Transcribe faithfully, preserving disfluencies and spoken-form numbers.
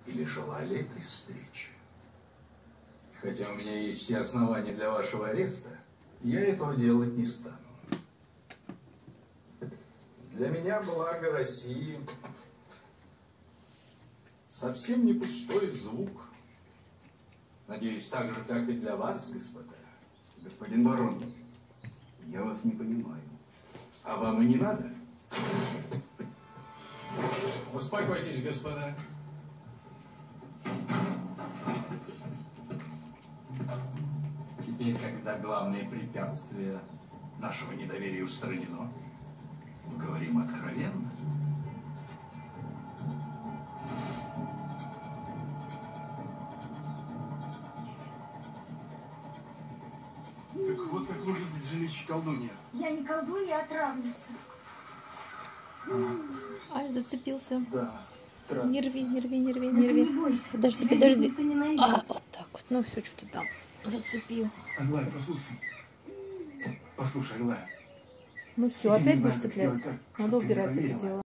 или желали этой встречи. Хотя у меня есть все основания для вашего ареста, я этого делать не стану. Для меня благо России совсем не пустой звук. Надеюсь, так же, как и для вас, господа. Господин барон, я вас не понимаю. А вам и не надо? Успокойтесь, господа. Теперь, когда главное препятствие нашего недоверия устранено, говорим откровенно. Так вот как может быть жилище колдунья. Я не колдунья, а травница. Ай, зацепился. Да. Не рви, не рви, не рви, Да не ты рви. не бойся. Подожди, Тебя подожди. здесь никто не найдет. А, вот так вот. Ну все, что-то там зацепил. Аглая, послушай. Послушай, Аглая. Ну все, Я не опять знаю, будешь как цеплять? сделать так, Надо чтоб ты не убирать это поверила. дело.